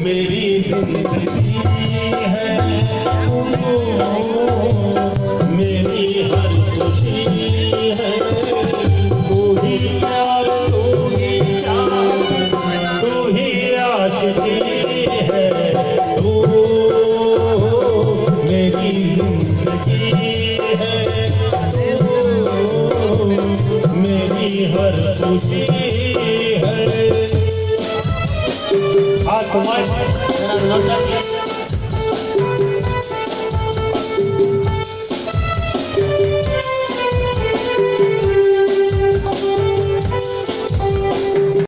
मेरी जिंदगी है, मेरी हर खुशी है। तू ही प्यार, तू ही चाँद, तू ही आशिकी है। तू मेरी जिंदगी है, मेरी हर खुशी है। आज तुम्हारे